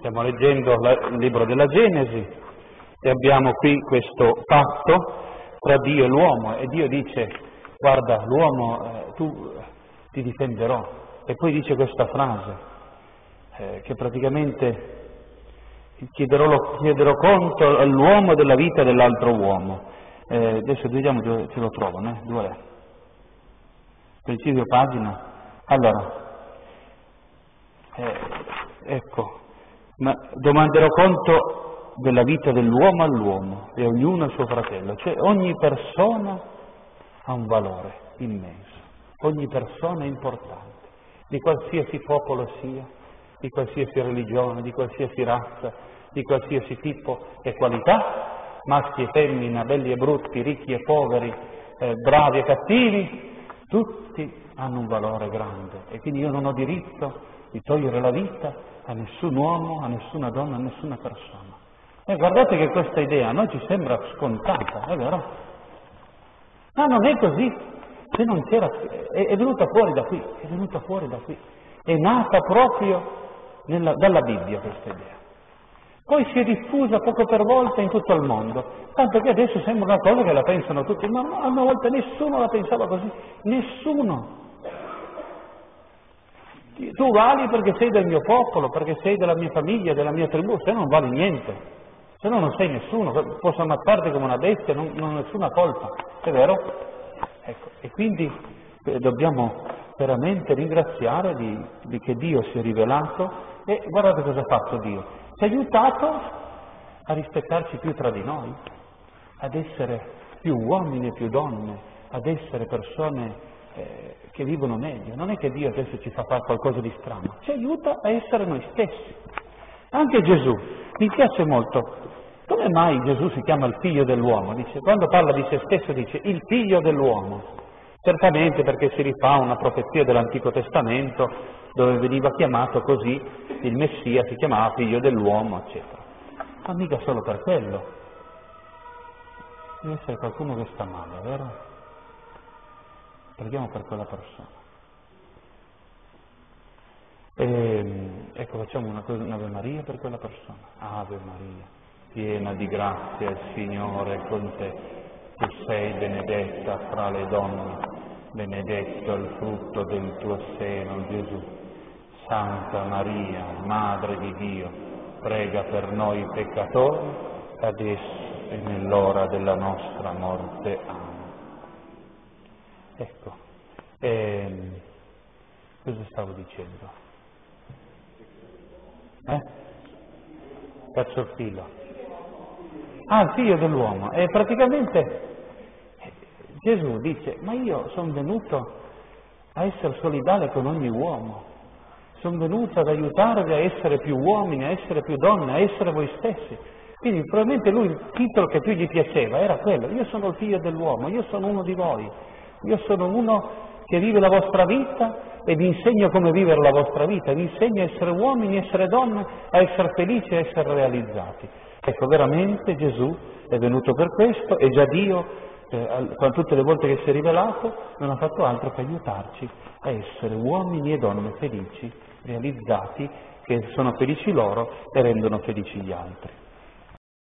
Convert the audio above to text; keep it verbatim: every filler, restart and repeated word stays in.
Stiamo leggendo la, il libro della Genesi e abbiamo qui questo patto tra Dio e l'uomo e Dio dice: guarda, l'uomo, eh, tu ti difenderò. E poi dice questa frase eh, che praticamente chiederò, chiederò conto all'uomo della vita dell'altro uomo. Eh, adesso vediamo dove ce lo trovano, eh? Dove è? Principio pagina. Allora, eh, ecco, ma domanderò conto della vita dell'uomo all'uomo e ognuno al suo fratello. Cioè ogni persona ha un valore immenso, ogni persona è importante, di qualsiasi popolo sia, di qualsiasi religione, di qualsiasi razza, di qualsiasi tipo e qualità, maschi e femmina, belli e brutti, ricchi e poveri, eh, bravi e cattivi, tutti hanno un valore grande e quindi io non ho diritto di togliere la vita a nessun uomo, a nessuna donna, a nessuna persona. E guardate che questa idea a noi ci sembra scontata, è vero? Ma non è così, se non c'era, è, è venuta fuori da qui, è venuta fuori da qui, è nata proprio nella, dalla Bibbia questa idea. Poi si è diffusa poco per volta in tutto il mondo, tanto che adesso sembra una cosa che la pensano tutti, ma no, una volta nessuno la pensava così, nessuno. Tu vali perché sei del mio popolo, perché sei della mia famiglia, della mia tribù, se no non vali niente, se no non sei nessuno, posso ammazzarti come una bestia, non, non ho nessuna colpa, è vero? Ecco, e quindi eh, dobbiamo veramente ringraziare di, di che Dio si è rivelato e guardate cosa ha fatto Dio, ci ha aiutato a rispettarci più tra di noi, ad essere più uomini e più donne, ad essere persone eh, che vivono meglio. Non è che Dio adesso ci fa fare qualcosa di strano, ci aiuta a essere noi stessi. Anche Gesù, mi piace molto, come mai Gesù si chiama il figlio dell'uomo? Dice, quando parla di se stesso dice il figlio dell'uomo. Certamente perché si rifà a una profezia dell'Antico Testamento dove veniva chiamato così, il Messia si chiamava figlio dell'uomo, eccetera. Ma mica solo per quello. Deve essere qualcuno che sta male, vero? Preghiamo per quella persona. E, ecco, facciamo una cosa, un'Ave Maria per quella persona. Ave Maria, piena di grazia, il Signore è con te. Tu sei benedetta fra le donne, benedetto il frutto del tuo seno, Gesù. Santa Maria, Madre di Dio, prega per noi peccatori, adesso e nell'ora della nostra morte. Amen. Ecco, ehm, cosa stavo dicendo? Eh? Cazzo il filo. Ah, il figlio dell'uomo. E praticamente Gesù dice, ma io sono venuto a essere solidale con ogni uomo, sono venuto ad aiutarvi a essere più uomini, a essere più donne, a essere voi stessi. Quindi probabilmente lui il titolo che più gli piaceva era quello, io sono il figlio dell'uomo, io sono uno di voi, io sono uno che vive la vostra vita e vi insegno come vivere la vostra vita, vi insegno a essere uomini, a essere donne, a essere felici, a essere realizzati. Ecco, veramente Gesù è venuto per questo e già Dio, eh, tutte le volte che si è rivelato, non ha fatto altro che aiutarci a essere uomini e donne felici, realizzati, che sono felici loro e rendono felici gli altri.